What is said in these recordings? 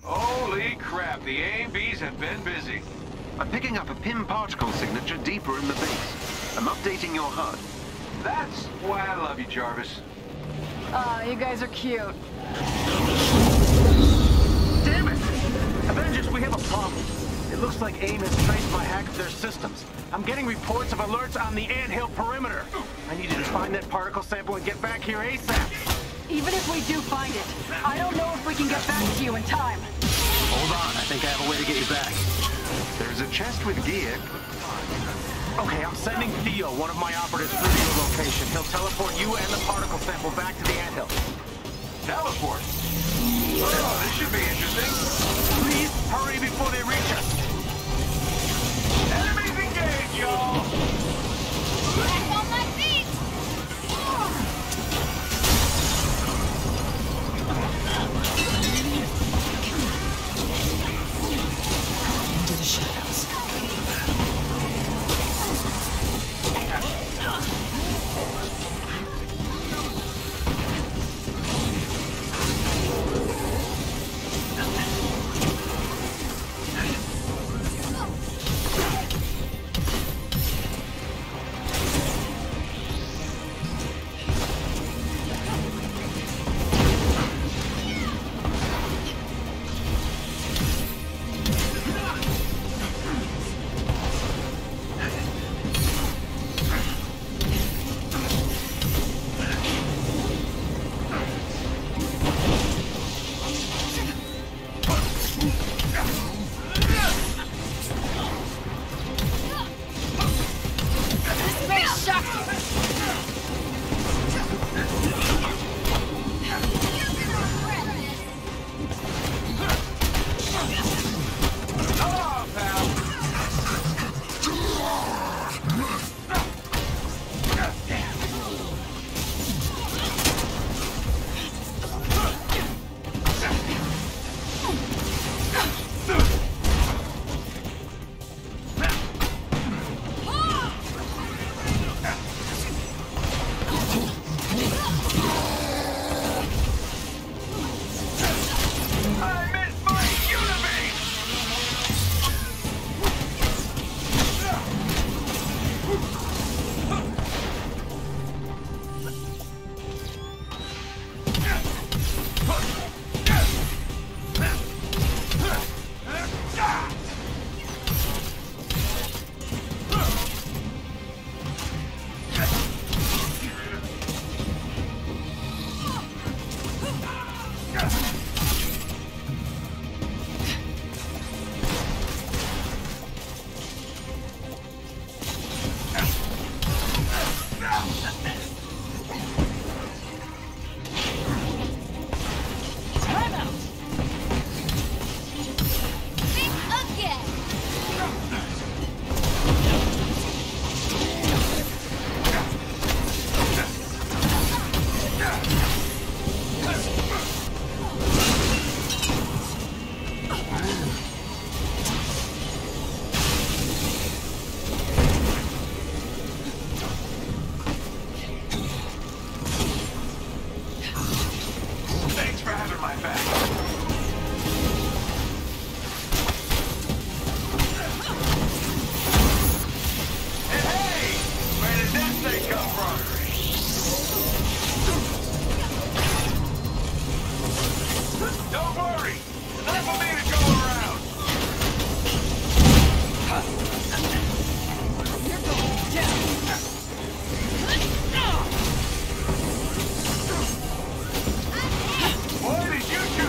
Holy crap, the A&Bs have been busy. I'm picking up a PIM particle signature deeper in the base. I'm updating your HUD. That's why I love you, Jarvis. Aw, you guys are cute. Damn it! Avengers, we have a problem. It looks like AIM has traced my hack of their systems. I'm getting reports of alerts on the anthill perimeter. I need you to find that particle sample and get back here ASAP. Even if we do find it, I don't know if we can get back to you in time. Hold on, I think I have a way to get you back. There's a chest with gear. Okay, I'm sending Theo, one of my operatives, through to your location. He'll teleport you and the particle sample back to the anthill. Teleport. Oh, this should be interesting. Please hurry before they reach us. Enemies engaged, y'all! Back on my feet! Into the shadows. Boy, did you two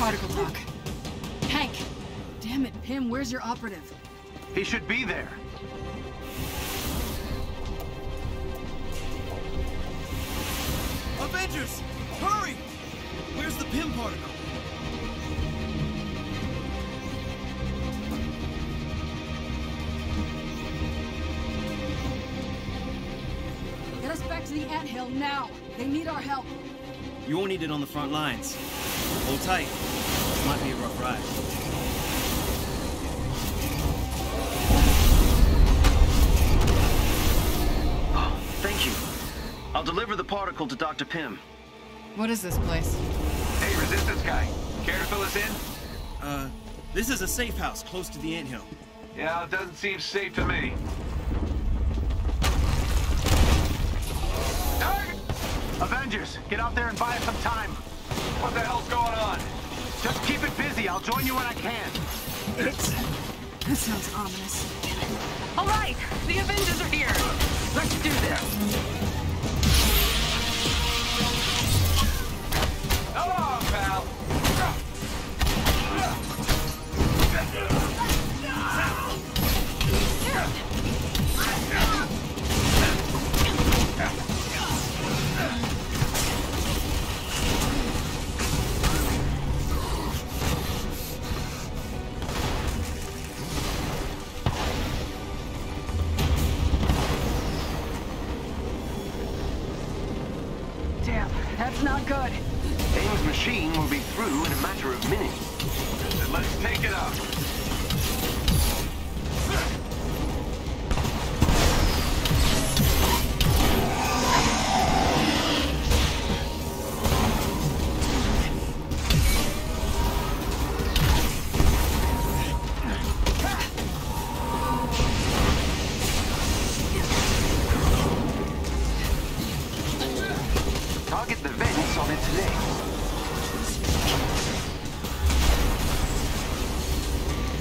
particle dock. Hank! Damn it, Pym, where's your operative? He should be there. Avengers! Hurry! Where's the Pym particle? Get us back to the anthill now! They need our help! You won't need it on the front lines. Hold tight. This might be a rough ride. Oh, thank you. I'll deliver the particle to Dr. Pym. What is this place? Hey, Resistance guy. Care to fill us in? This is a safe house close to the anthill. Yeah, it doesn't seem safe to me. Target! Avengers, get out there and buy us some time. What the hell's going on? Just keep it busy. I'll join you when I can. That sounds ominous. All right, the Avengers are here. Let's do this. Come on, pal. Damn, that's not good. AIM's machine will be through in a matter of minutes. Then let's take it up. Target the vents on its legs.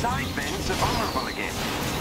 side vents are vulnerable again.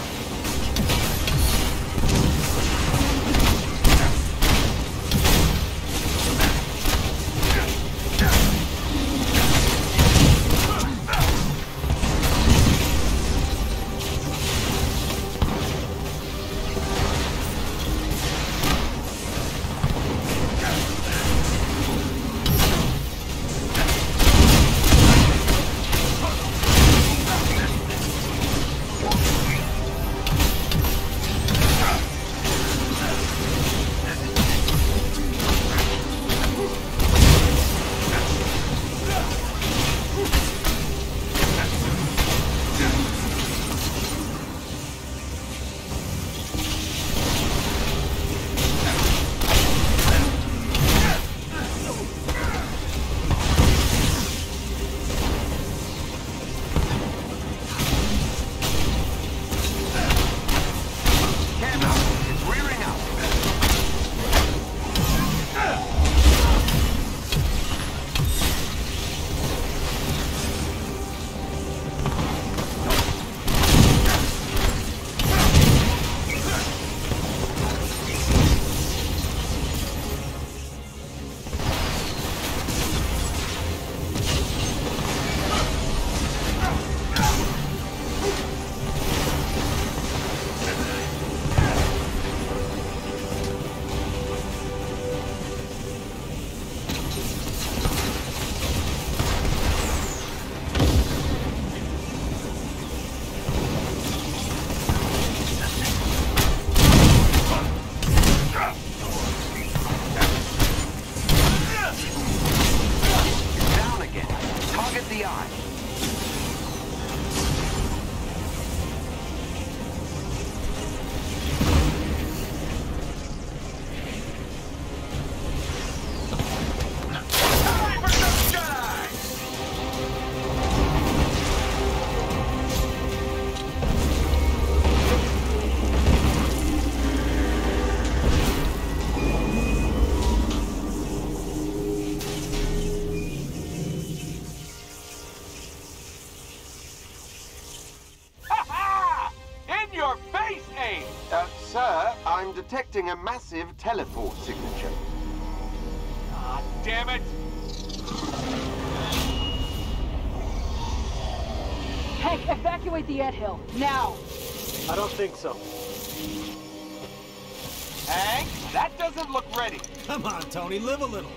Sir, I'm detecting a massive teleport signature. Ah, damn it! Hank, evacuate the anthill, now! I don't think so. Hank, that doesn't look ready. Come on, Tony, live a little.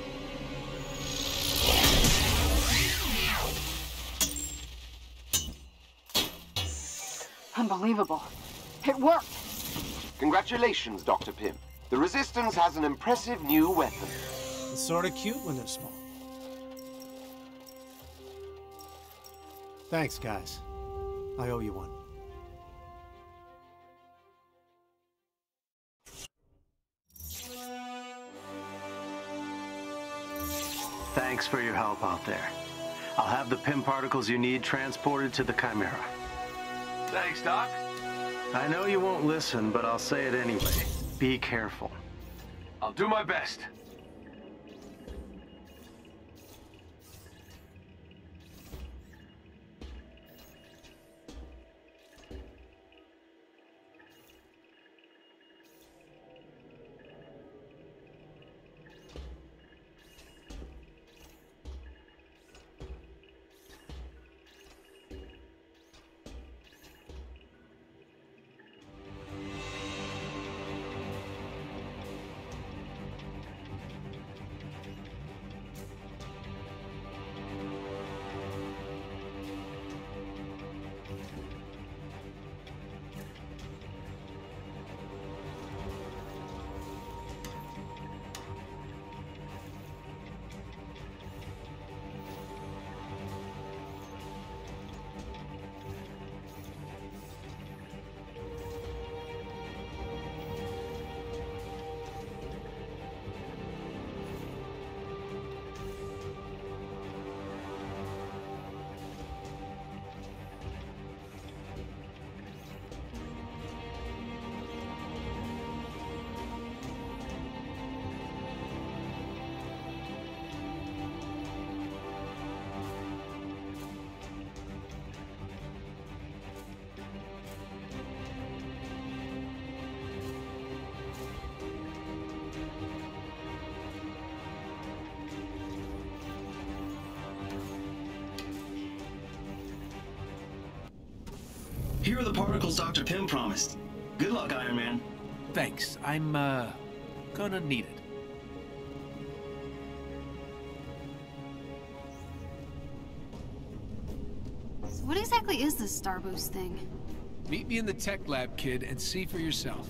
Unbelievable. It worked! Congratulations, Dr. Pym. The Resistance has an impressive new weapon. It's sort of cute when they're small. Thanks, guys. I owe you one. Thanks for your help out there. I'll have the Pym particles you need transported to the Chimera. Thanks, Doc. I know you won't listen, but I'll say it anyway. Be careful. I'll do my best. Here are the particles Dr. Pym promised. Good luck, Iron Man. Thanks. I'm, gonna need it. So what exactly is this Star Boost thing? Meet me in the tech lab, kid, and see for yourself.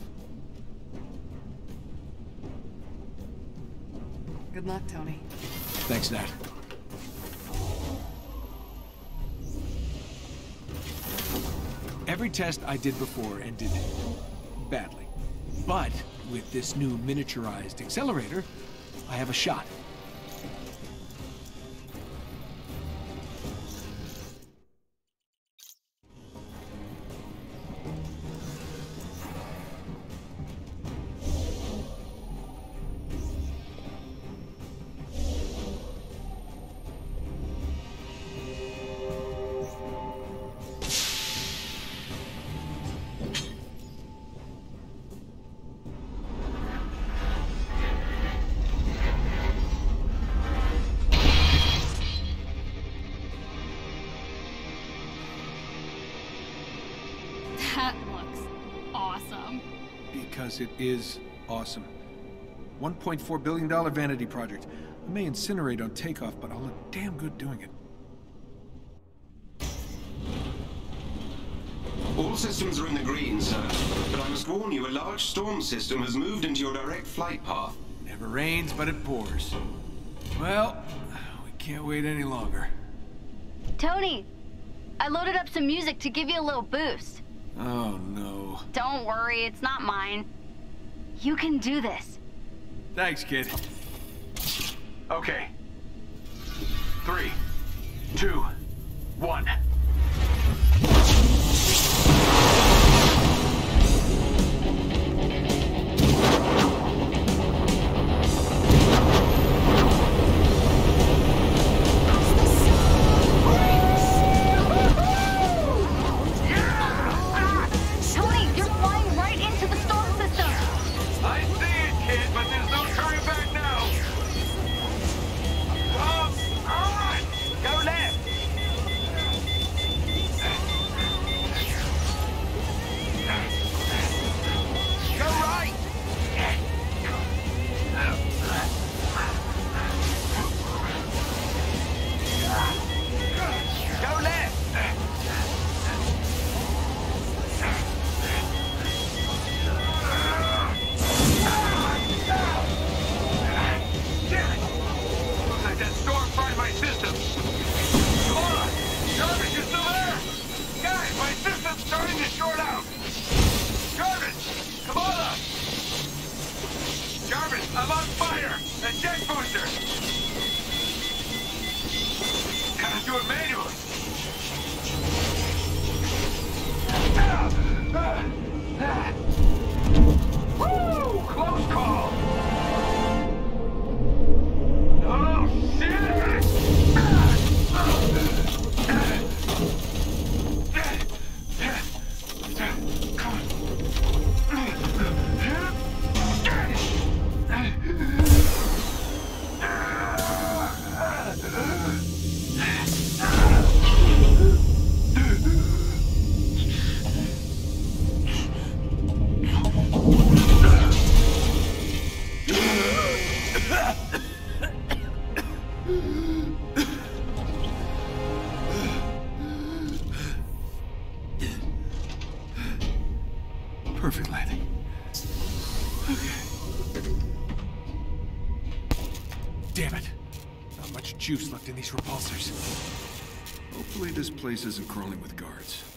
Good luck, Tony. Thanks, Nat. Every test I did before ended badly. But with this new miniaturized accelerator, I have a shot. That looks awesome. Because it is awesome. $1.4 billion vanity project. I may incinerate on takeoff, but I'll look damn good doing it. All systems are in the green, sir. But I must warn you, a large storm system has moved into your direct flight path. Never rains, but it pours. Well, we can't wait any longer. Tony, I loaded up some music to give you a little boost. Oh, no. Don't worry, it's not mine. You can do this. Thanks, kid. Okay. 3, 2, 1. I'm on fire! A jet booster! Gotta do it manually! Woo! Close call! Oh, shit! Perfect landing. Okay. Damn it. Not much juice left in these repulsors. Hopefully this place isn't crawling with guards.